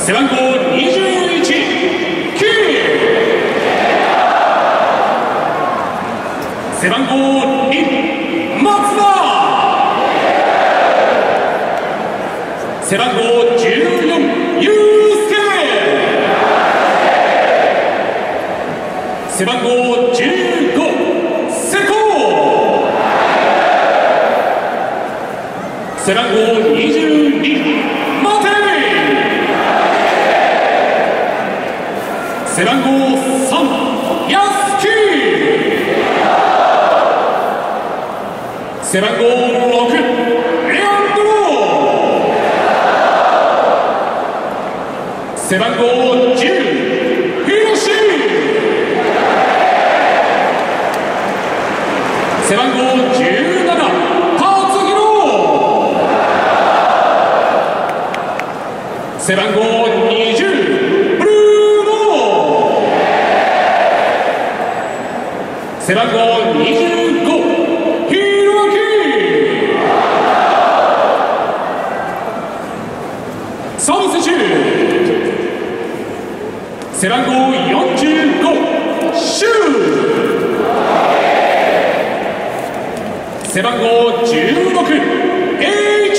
背番号21、キー。背番号2、松田。背番号14、ユースケ。背番号15、瀬古。背番号22、待て。背番号3、安木。背番号6、レアンドロ。背番号10、ヒロシ。背番号17、辰弘。背番号20、ブルーノ。背番号25、ヒロキ。サーブ選手。背番号45、シュー。背番号16、H。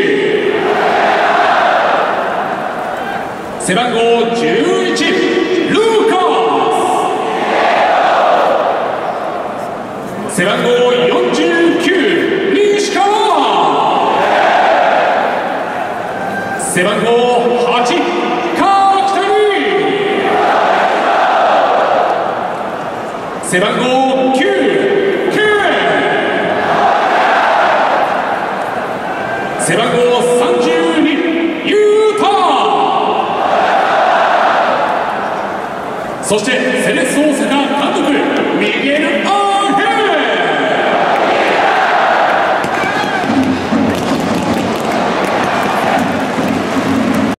背番号11、ルーカス。背番号49、西川。背番号8、川北。背番号9、背番号32、ユータ。そしてセレッソ大阪監督